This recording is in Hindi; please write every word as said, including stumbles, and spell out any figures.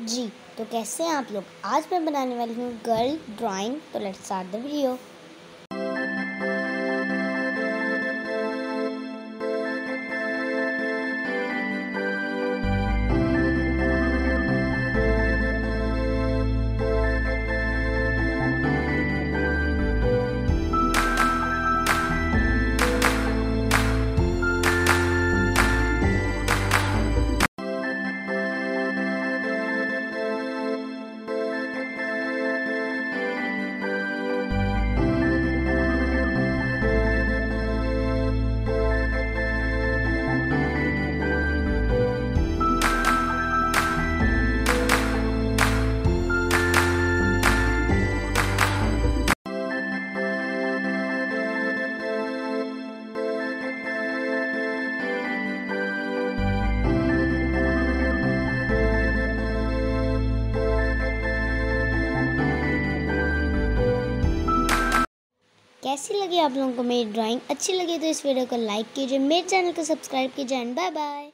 जी तो कैसे हैं आप लोग। आज मैं बनाने वाली हूँ गर्ल ड्राइंग। तो लेट्स स्टार्ट द वीडियो। कैसी लगी आप लोगों को मेरी ड्राइंग? अच्छी लगी तो इस वीडियो को लाइक कीजिए, मेरे चैनल को सब्सक्राइब कीजिए एंड बाय बाय।